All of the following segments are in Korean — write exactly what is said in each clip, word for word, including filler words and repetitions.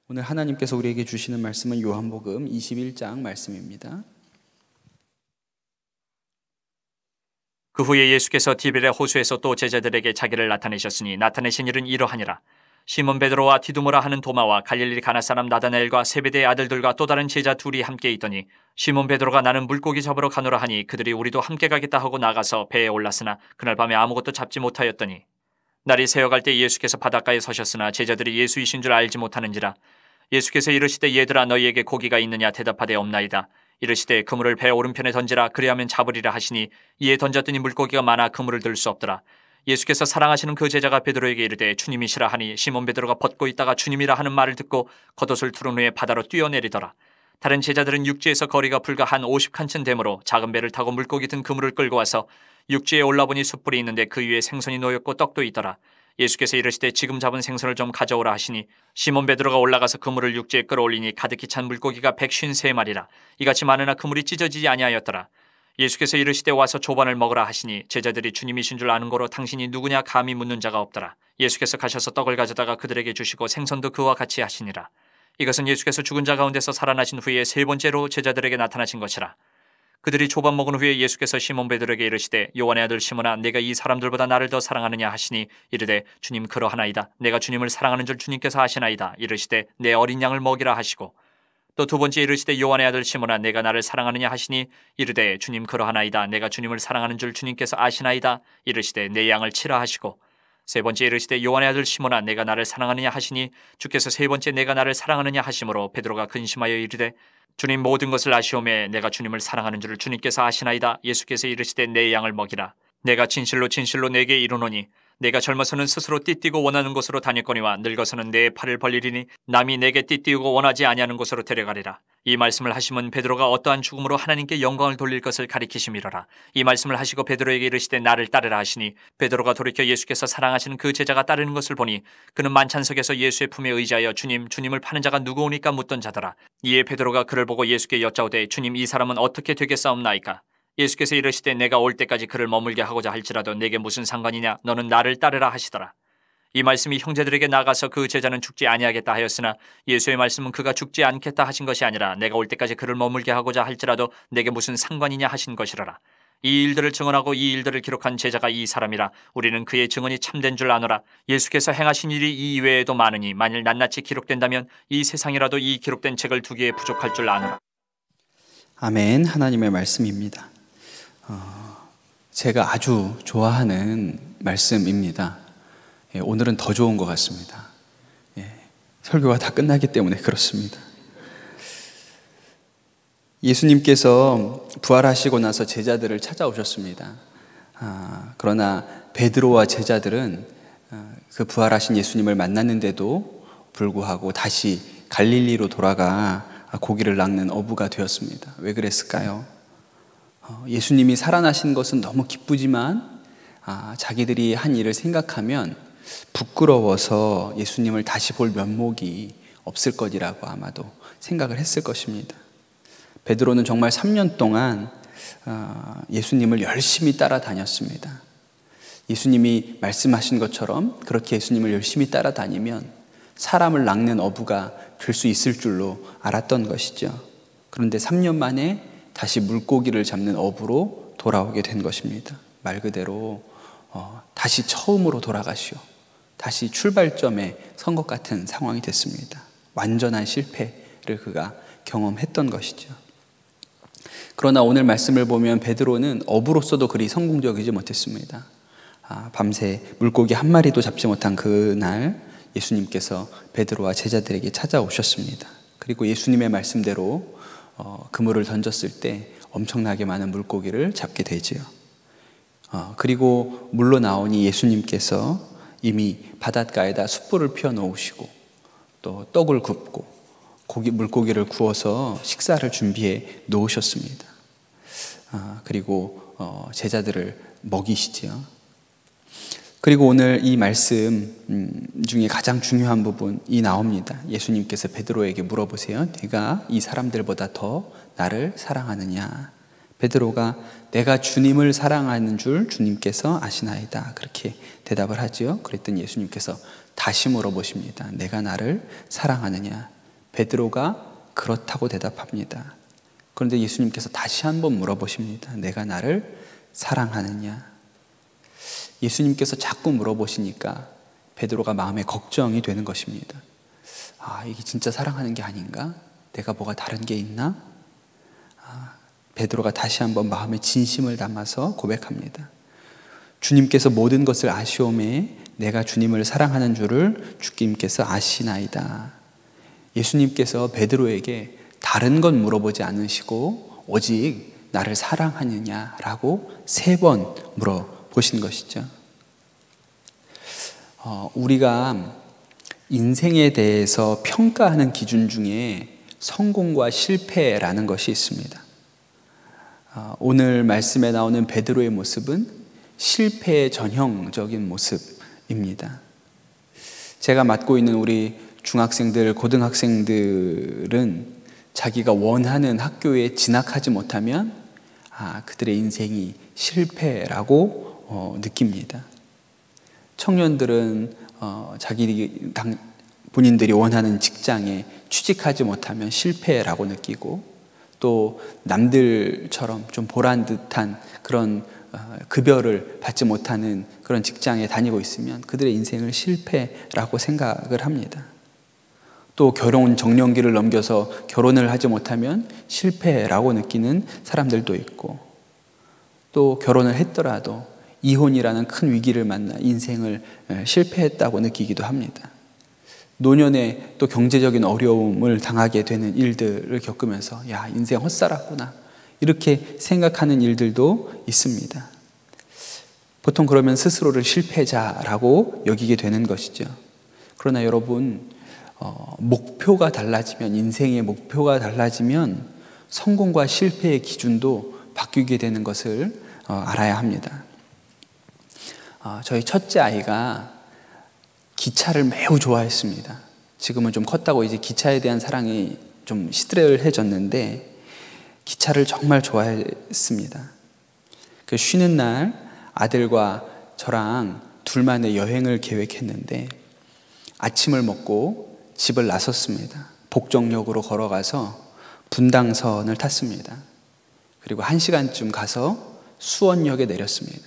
오늘 하나님께서 우리에게 주시는 말씀은 요한복음 이십일 장 말씀입니다. 그 후에 예수께서 디베랴 호수에서 또 제자들에게 자기를 나타내셨으니 나타내신 일은 이러하니라. 시몬 베드로와 디두모라 하는 도마와 갈릴리 가나 사람 나다나엘과 세베대의 아들들과 또 다른 제자 둘이 함께 있더니 시몬 베드로가 나는 물고기 잡으러 가노라 하니 그들이 우리도 함께 가겠다 하고 나가서 배에 올랐으나 그날 밤에 아무것도 잡지 못하였더니 날이 새어갈 때 예수께서 바닷가에 서셨으나 제자들이 예수이신 줄 알지 못하는지라. 예수께서 이르시되 얘들아 너희에게 고기가 있느냐 대답하되 없나이다. 이르시되 그물을 배 오른편에 던지라 그리하면 잡으리라 하시니 이에 던졌더니 물고기가 많아 그물을 들 수 없더라. 예수께서 사랑하시는 그 제자가 베드로에게 이르되 주님이시라 하니 시몬 베드로가 벗고 있다가 주님이라 하는 말을 듣고 겉옷을 두른 후에 바다로 뛰어내리더라. 다른 제자들은 육지에서 거리가 불과 한 오십 칸쯤 되므로 작은 배를 타고 물고기 든 그물을 끌고 와서 육지에 올라보니 숯불이 있는데 그 위에 생선이 놓였고 떡도 있더라. 예수께서 이르시되 지금 잡은 생선을 좀 가져오라 하시니 시몬 베드로가 올라가서 그물을 육지에 끌어올리니 가득히 찬 물고기가 백쉰세 마리라. 이같이 많으나 그물이 찢어지지 아니하였더라. 예수께서 이르시되 와서 조반을 먹으라 하시니 제자들이 주님이신 줄 아는 거로 당신이 누구냐 감히 묻는 자가 없더라. 예수께서 가셔서 떡을 가져다가 그들에게 주시고 생선도 그와 같이 하시니라. 이것은 예수께서 죽은 자 가운데서 살아나신 후에 세 번째로 제자들에게 나타나신 것이라. 그들이 조반 먹은 후에 예수께서 시몬 베드로에게 이르시되 요한의 아들 시몬아 내가 이 사람들보다 나를 더 사랑하느냐 하시니 이르되 주님 그러하나이다. 내가 주님을 사랑하는 줄 주님께서 아시나이다. 이르시되 내 어린 양을 먹이라 하시고 또 두 번째 이르시되 요한의 아들 시몬아 내가 나를 사랑하느냐 하시니 이르되 주님 그러하나이다. 내가 주님을 사랑하는 줄 주님께서 아시나이다. 이르시되 내 양을 치라 하시고 세 번째 이르시되 요한의 아들 시몬아 내가 나를 사랑하느냐 하시니 주께서 세 번째 내가 나를 사랑하느냐 하심으로 베드로가 근심하여 이르되 주님 모든 것을 아시오매 내가 주님을 사랑하는 줄을 주님께서 아시나이다. 예수께서 이르시되 내 양을 먹이라. 내가 진실로 진실로 내게 이르노니 내가 젊어서는 스스로 띠띠고 원하는 곳으로 다녔거니와 늙어서는 내 팔을 벌리리니 남이 내게 띠띠고 원하지 아니하는 곳으로 데려가리라. 이 말씀을 하시면 베드로가 어떠한 죽음으로 하나님께 영광을 돌릴 것을 가리키심이로라. 이 말씀을 하시고 베드로에게 이르시되 나를 따르라 하시니 베드로가 돌이켜 예수께서 사랑하시는 그 제자가 따르는 것을 보니 그는 만찬석에서 예수의 품에 의지하여 주님 주님을 파는 자가 누구오니까 묻던 자더라. 이에 베드로가 그를 보고 예수께 여짜오되 주님 이 사람은 어떻게 되겠사옵나이까. 예수께서 이르시되 내가 올 때까지 그를 머물게 하고자 할지라도 내게 무슨 상관이냐 너는 나를 따르라 하시더라. 이 말씀이 형제들에게 나가서 그 제자는 죽지 아니하겠다 하였으나 예수의 말씀은 그가 죽지 않겠다 하신 것이 아니라 내가 올 때까지 그를 머물게 하고자 할지라도 내게 무슨 상관이냐 하신 것이라라. 이 일들을 증언하고 이 일들을 기록한 제자가 이 사람이라. 우리는 그의 증언이 참된 줄 아노라. 예수께서 행하신 일이 이 이외에도 많으니 만일 낱낱이 기록된다면 이 세상이라도 이 기록된 책을 두기에 부족할 줄 아노라. 아멘. 하나님의 말씀입니다. 어, 제가 아주 좋아하는 말씀입니다. 예, 오늘은 더 좋은 것 같습니다. 예, 설교가 다 끝나기 때문에 그렇습니다. 예수님께서 부활하시고 나서 제자들을 찾아오셨습니다. 아, 그러나 베드로와 제자들은 아, 그 부활하신 예수님을 만났는데도 불구하고 다시 갈릴리로 돌아가 고기를 낚는 어부가 되었습니다. 왜 그랬을까요? 예수님이 살아나신 것은 너무 기쁘지만 아, 자기들이 한 일을 생각하면 부끄러워서 예수님을 다시 볼 면목이 없을 것이라고 아마도 생각을 했을 것입니다. 베드로는 정말 삼 년 동안 예수님을 열심히 따라다녔습니다. 예수님이 말씀하신 것처럼 그렇게 예수님을 열심히 따라다니면 사람을 낚는 어부가 될 수 있을 줄로 알았던 것이죠. 그런데 삼 년 만에 다시 물고기를 잡는 어부로 돌아오게 된 것입니다. 말 그대로 어, 다시 처음으로 돌아가시오. 다시 출발점에 선 것 같은 상황이 됐습니다. 완전한 실패를 그가 경험했던 것이죠. 그러나 오늘 말씀을 보면 베드로는 어부로서도 그리 성공적이지 못했습니다. 아, 밤새 물고기 한 마리도 잡지 못한 그날 예수님께서 베드로와 제자들에게 찾아오셨습니다. 그리고 예수님의 말씀대로 어, 그물을 던졌을 때 엄청나게 많은 물고기를 잡게 되지요. 어, 그리고 물로 나오니 예수님께서 이미 바닷가에다 숯불을 피워놓으시고 또 떡을 굽고 고기, 물고기를 구워서 식사를 준비해 놓으셨습니다. 어, 그리고 어, 제자들을 먹이시지요. 그리고 오늘 이 말씀 중에 가장 중요한 부분이 나옵니다. 예수님께서 베드로에게 물어보세요. 네가 이 사람들보다 더 나를 사랑하느냐? 베드로가 내가 주님을 사랑하는 줄 주님께서 아시나이다. 그렇게 대답을 하지요. 그랬더니 예수님께서 다시 물어보십니다. 내가 나를 사랑하느냐? 베드로가 그렇다고 대답합니다. 그런데 예수님께서 다시 한번 물어보십니다. 내가 나를 사랑하느냐? 예수님께서 자꾸 물어보시니까 베드로가 마음에 걱정이 되는 것입니다. 아, 이게 진짜 사랑하는 게 아닌가? 내가 뭐가 다른 게 있나? 아, 베드로가 다시 한번 마음에 진심을 담아서 고백합니다. 주님께서 모든 것을 아시오매 내가 주님을 사랑하는 줄을 주님께서 아시나이다. 예수님께서 베드로에게 다른 건 물어보지 않으시고 오직 나를 사랑하느냐라고 세 번 물어보신 것이죠. 어, 우리가 인생에 대해서 평가하는 기준 중에 성공과 실패라는 것이 있습니다. 어, 오늘 말씀에 나오는 베드로의 모습은 실패의 전형적인 모습입니다. 제가 맡고 있는 우리 중학생들, 고등학생들은 자기가 원하는 학교에 진학하지 못하면 아, 그들의 인생이 실패라고 어, 느낍니다. 청년들은 어, 자기 당, 본인들이 원하는 직장에 취직하지 못하면 실패라고 느끼고 또 남들처럼 좀 보란 듯한 그런 어, 급여를 받지 못하는 그런 직장에 다니고 있으면 그들의 인생을 실패라고 생각을 합니다. 또 결혼 정년기를 넘겨서 결혼을 하지 못하면 실패라고 느끼는 사람들도 있고 또 결혼을 했더라도 이혼이라는 큰 위기를 만나 인생을 실패했다고 느끼기도 합니다. 노년에 또 경제적인 어려움을 당하게 되는 일들을 겪으면서 야, 인생 헛살았구나 이렇게 생각하는 일들도 있습니다. 보통 그러면 스스로를 실패자라고 여기게 되는 것이죠. 그러나 여러분, 어, 목표가 달라지면, 인생의 목표가 달라지면 성공과 실패의 기준도 바뀌게 되는 것을 어, 알아야 합니다. 어, 저희 첫째 아이가 기차를 매우 좋아했습니다. 지금은 좀 컸다고 이제 기차에 대한 사랑이 좀 시들해졌는데 기차를 정말 좋아했습니다. 그 쉬는 날 아들과 저랑 둘만의 여행을 계획했는데 아침을 먹고 집을 나섰습니다. 복정역으로 걸어가서 분당선을 탔습니다. 그리고 한 시간쯤 가서 수원역에 내렸습니다.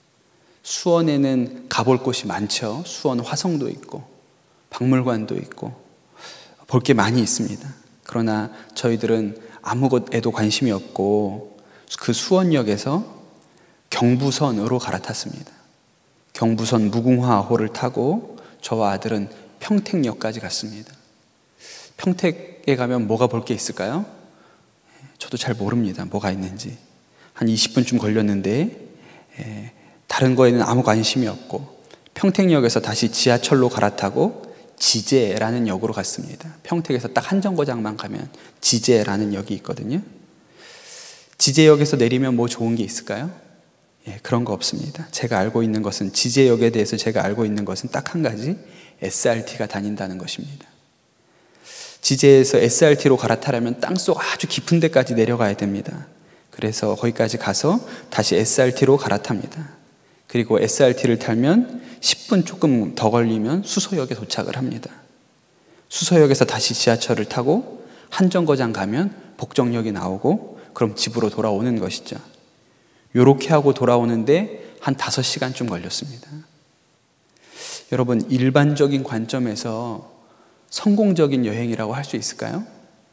수원에는 가볼 곳이 많죠. 수원 화성도 있고 박물관도 있고 볼 게 많이 있습니다. 그러나 저희들은 아무 곳에도 관심이 없고 그 수원역에서 경부선으로 갈아탔습니다. 경부선 무궁화호를 타고 저와 아들은 평택역까지 갔습니다. 평택에 가면 뭐가 볼 게 있을까요? 저도 잘 모릅니다. 뭐가 있는지. 한 이십 분쯤 걸렸는데 에, 다른 거에는 아무 관심이 없고 평택역에서 다시 지하철로 갈아타고 지제라는 역으로 갔습니다. 평택에서 딱 한 정거장만 가면 지제라는 역이 있거든요. 지제역에서 내리면 뭐 좋은 게 있을까요? 예, 그런 거 없습니다. 제가 알고 있는 것은 지제역에 대해서 제가 알고 있는 것은 딱 한 가지, 에스알티가 다닌다는 것입니다. 지제에서 에스알티로 갈아타려면 땅속 아주 깊은 데까지 내려가야 됩니다. 그래서 거기까지 가서 다시 에스알티로 갈아탑니다. 그리고 에스알티를 타면 십 분 조금 더 걸리면 수서역에 도착을 합니다. 수서역에서 다시 지하철을 타고 한 정거장 가면 복정역이 나오고 그럼 집으로 돌아오는 것이죠. 요렇게 하고 돌아오는데 한 다섯 시간쯤 걸렸습니다. 여러분, 일반적인 관점에서 성공적인 여행이라고 할 수 있을까요?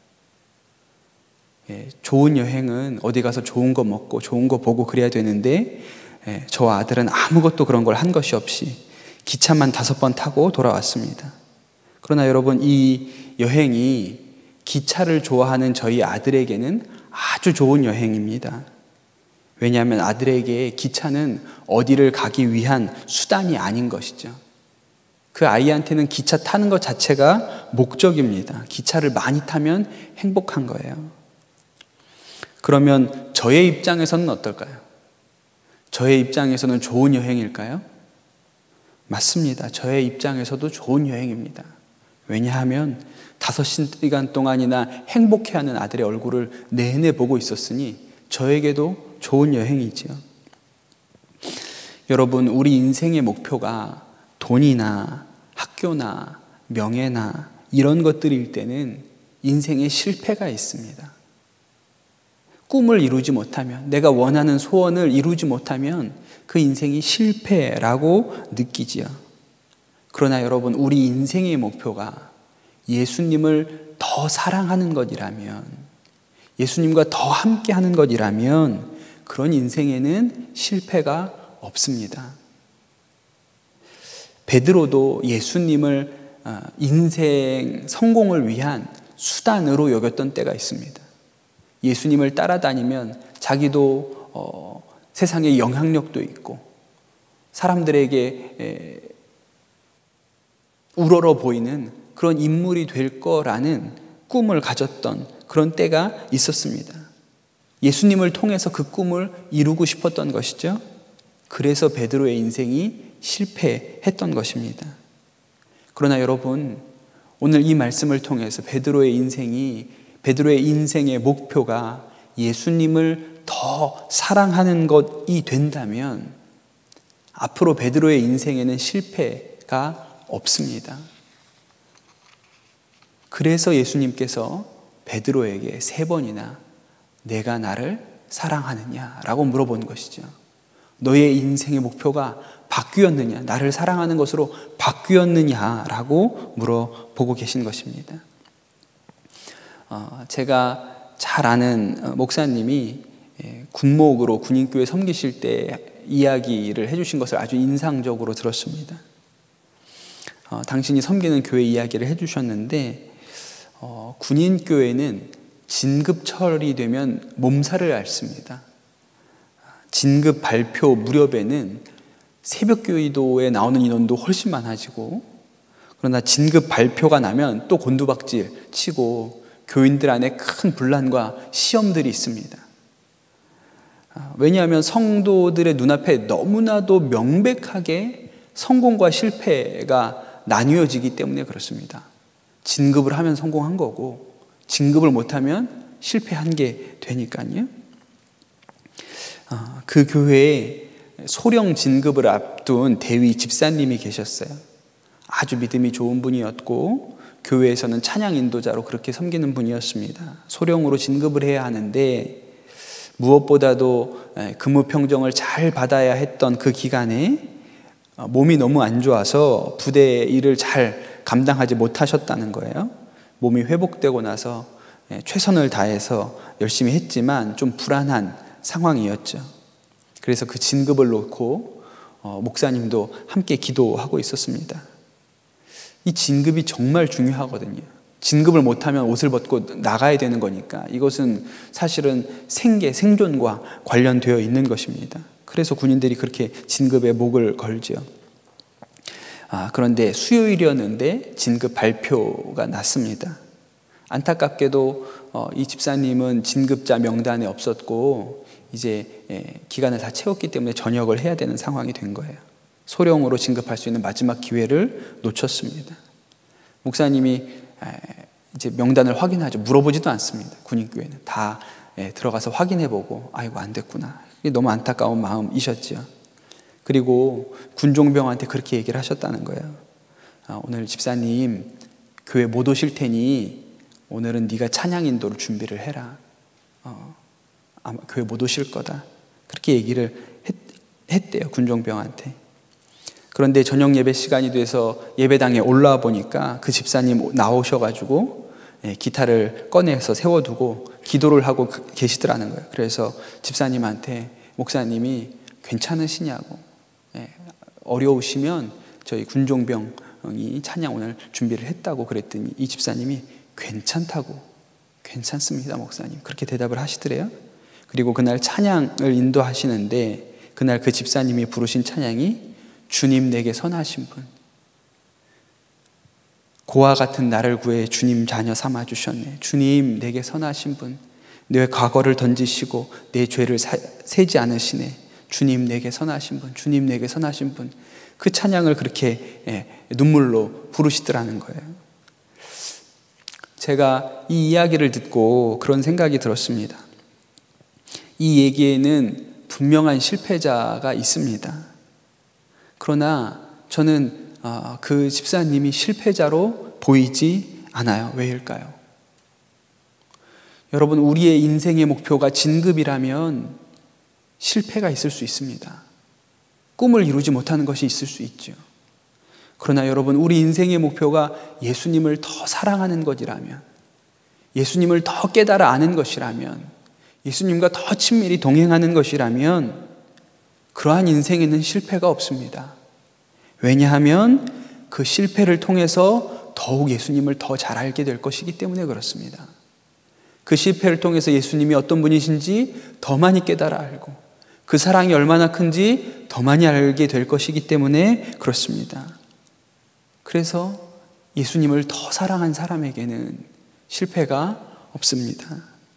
예, 좋은 여행은 어디 가서 좋은 거 먹고 좋은 거 보고 그래야 되는데 예, 저와 아들은 아무것도 그런 걸 한 것이 없이 기차만 다섯 번 타고 돌아왔습니다. 그러나 여러분, 이 여행이 기차를 좋아하는 저희 아들에게는 아주 좋은 여행입니다. 왜냐하면 아들에게 기차는 어디를 가기 위한 수단이 아닌 것이죠. 그 아이한테는 기차 타는 것 자체가 목적입니다. 기차를 많이 타면 행복한 거예요. 그러면 저의 입장에서는 어떨까요? 저의 입장에서는 좋은 여행일까요? 맞습니다. 저의 입장에서도 좋은 여행입니다. 왜냐하면 다섯 시간 동안이나 행복해하는 아들의 얼굴을 내내 보고 있었으니 저에게도 좋은 여행이지요. 여러분, 우리 인생의 목표가 돈이나 학교나 명예나 이런 것들일 때는 인생에 실패가 있습니다. 꿈을 이루지 못하면, 내가 원하는 소원을 이루지 못하면 그 인생이 실패라고 느끼지요. 그러나 여러분, 우리 인생의 목표가 예수님을 더 사랑하는 것이라면, 예수님과 더 함께 하는 것이라면 그런 인생에는 실패가 없습니다. 베드로도 예수님을 인생 성공을 위한 수단으로 여겼던 때가 있습니다. 예수님을 따라다니면 자기도 어, 세상에 영향력도 있고 사람들에게 에, 우러러 보이는 그런 인물이 될 거라는 꿈을 가졌던 그런 때가 있었습니다. 예수님을 통해서 그 꿈을 이루고 싶었던 것이죠. 그래서 베드로의 인생이 실패했던 것입니다. 그러나 여러분, 오늘 이 말씀을 통해서 베드로의 인생이, 베드로의 인생의 목표가 예수님을 더 사랑하는 것이 된다면 앞으로 베드로의 인생에는 실패가 없습니다. 그래서 예수님께서 베드로에게 세 번이나 내가 나를 사랑하느냐라고 물어본 것이죠. 너의 인생의 목표가 바뀌었느냐, 나를 사랑하는 것으로 바뀌었느냐라고 물어보고 계신 것입니다. 어, 제가 잘 아는 목사님이 군목으로 군인교회 섬기실 때 이야기를 해주신 것을 아주 인상적으로 들었습니다. 어, 당신이 섬기는 교회 이야기를 해주셨는데 어, 군인교회는 진급철이 되면 몸살을 앓습니다. 진급 발표 무렵에는 새벽기도에 나오는 인원도 훨씬 많아지고, 그러나 진급 발표가 나면 또 곤두박질 치고 교인들 안에 큰 분란과 시험들이 있습니다. 왜냐하면 성도들의 눈앞에 너무나도 명백하게 성공과 실패가 나뉘어지기 때문에 그렇습니다. 진급을 하면 성공한 거고 진급을 못하면 실패한 게 되니까요. 그 교회에 소령 진급을 앞둔 대위 집사님이 계셨어요. 아주 믿음이 좋은 분이었고 교회에서는 찬양 인도자로 그렇게 섬기는 분이었습니다. 소령으로 진급을 해야 하는데 무엇보다도 근무평정을 잘 받아야 했던 그 기간에 몸이 너무 안 좋아서 부대 일을 잘 감당하지 못하셨다는 거예요. 몸이 회복되고 나서 최선을 다해서 열심히 했지만 좀 불안한 상황이었죠. 그래서 그 진급을 놓고 목사님도 함께 기도하고 있었습니다. 이 진급이 정말 중요하거든요. 진급을 못하면 옷을 벗고 나가야 되는 거니까 이것은 사실은 생계, 생존과 관련되어 있는 것입니다. 그래서 군인들이 그렇게 진급에 목을 걸죠. 아, 그런데 수요일이었는데 진급 발표가 났습니다. 안타깝게도 어, 이 집사님은 진급자 명단에 없었고 이제 예, 기간을 다 채웠기 때문에 전역을 해야 되는 상황이 된 거예요. 소령으로 진급할 수 있는 마지막 기회를 놓쳤습니다. 목사님이 에, 이제 명단을 확인하죠. 물어보지도 않습니다. 군인교회는 다 예, 들어가서 확인해보고 아이고 안 됐구나. 이게 너무 안타까운 마음이셨죠. 그리고 군종병한테 그렇게 얘기를 하셨다는 거예요. 아, 오늘 집사님 교회 못 오실 테니 오늘은 네가 찬양 인도를 준비를 해라. 어, 아마 교회 못 오실 거다. 그렇게 얘기를 했, 했대요. 군종병한테. 그런데 저녁 예배 시간이 돼서 예배당에 올라와 보니까 그 집사님 나오셔가지고 예, 기타를 꺼내서 세워두고 기도를 하고 계시더라는 거예요. 그래서 집사님한테 목사님이 괜찮으시냐고, 예, 어려우시면 저희 군종병이 찬양 오늘 준비를 했다고 그랬더니 이 집사님이 괜찮다고, 괜찮습니다 목사님, 그렇게 대답을 하시더래요. 그리고 그날 찬양을 인도하시는데 그날 그 집사님이 부르신 찬양이 주님 내게 선하신 분, 고와 같은 나를 구해 주님 자녀 삼아 주셨네. 주님 내게 선하신 분, 내 과거를 던지시고 내 죄를 사, 세지 않으시네. 주님 내게 선하신 분, 주님 내게 선하신 분. 그 찬양을 그렇게 예, 눈물로 부르시더라는 거예요. 제가 이 이야기를 듣고 그런 생각이 들었습니다. 이 얘기에는 분명한 실패자가 있습니다. 그러나 저는 그 집사님이 실패자로 보이지 않아요. 왜일까요? 여러분, 우리의 인생의 목표가 진급이라면 실패가 있을 수 있습니다. 꿈을 이루지 못하는 것이 있을 수 있죠. 그러나 여러분, 우리 인생의 목표가 예수님을 더 사랑하는 것이라면, 예수님을 더 깨달아 아는 것이라면, 예수님과 더 친밀히 동행하는 것이라면 그러한 인생에는 실패가 없습니다. 왜냐하면 그 실패를 통해서 더욱 예수님을 더 잘 알게 될 것이기 때문에 그렇습니다. 그 실패를 통해서 예수님이 어떤 분이신지 더 많이 깨달아 알고, 그 사랑이 얼마나 큰지 더 많이 알게 될 것이기 때문에 그렇습니다. 그래서 예수님을 더 사랑한 사람에게는 실패가 없습니다.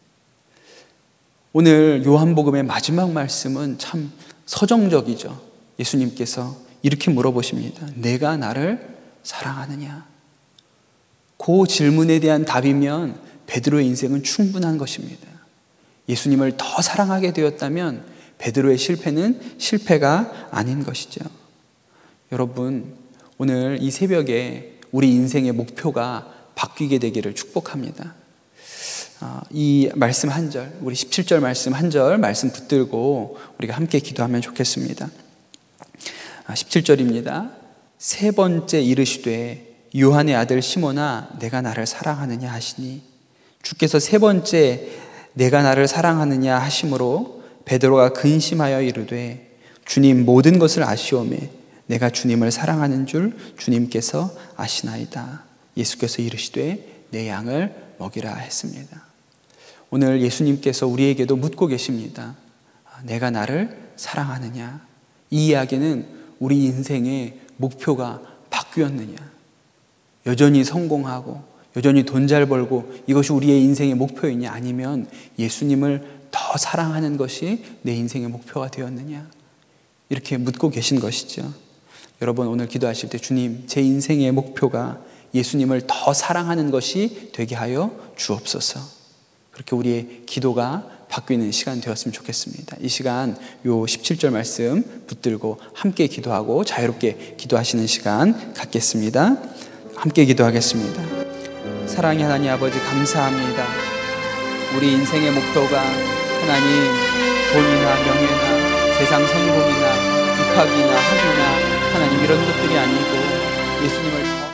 오늘 요한복음의 마지막 말씀은 참 서정적이죠. 예수님께서 이렇게 물어보십니다. 내가 나를 사랑하느냐? 그 질문에 대한 답이면 베드로의 인생은 충분한 것입니다. 예수님을 더 사랑하게 되었다면 베드로의 실패는 실패가 아닌 것이죠. 여러분, 오늘 이 새벽에 우리 인생의 목표가 바뀌게 되기를 축복합니다. 이 말씀 한 절, 우리 십칠 절 말씀 한 절 말씀 붙들고 우리가 함께 기도하면 좋겠습니다. 십칠 절입니다. 세 번째 이르시되 요한의 아들 시몬아 내가 나를 사랑하느냐 하시니, 주께서 세 번째 내가 나를 사랑하느냐 하심으로 베드로가 근심하여 이르되 주님, 모든 것을 아시오매 내가 주님을 사랑하는 줄 주님께서 아시나이다. 예수께서 이르시되 내 양을 먹이라 했습니다. 오늘 예수님께서 우리에게도 묻고 계십니다. 내가 나를 사랑하느냐? 이 이야기는 우리 인생의 목표가 바뀌었느냐? 여전히 성공하고 여전히 돈 잘 벌고 이것이 우리의 인생의 목표이냐? 아니면 예수님을 더 사랑하는 것이 내 인생의 목표가 되었느냐? 이렇게 묻고 계신 것이죠. 여러분, 오늘 기도하실 때 주님, 제 인생의 목표가 예수님을 더 사랑하는 것이 되게 하여 주옵소서. 그렇게 우리의 기도가 바뀌는 시간 되었으면 좋겠습니다. 이 시간 요 십칠 절 말씀 붙들고 함께 기도하고 자유롭게 기도하시는 시간 갖겠습니다. 함께 기도하겠습니다. 사랑의 하나님 아버지, 감사합니다. 우리 인생의 목표가 하나님 돈이나 명예나 세상 성공이나 입학이나 학위나 하나님 이런 것들이 아니고 예수님을 더